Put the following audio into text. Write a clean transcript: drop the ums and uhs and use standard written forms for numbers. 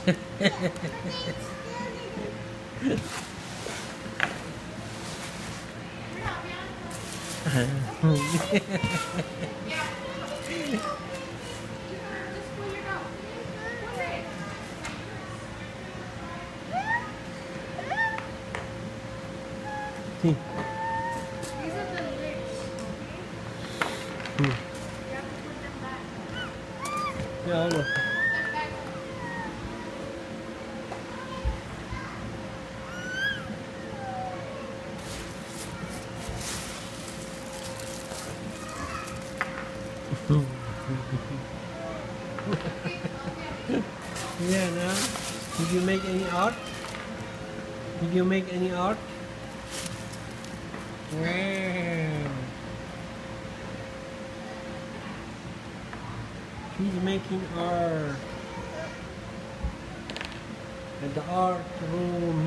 Yeah, look. Yeah, now, did you make any art? Did you make any art? Wow. She's making art at the art room.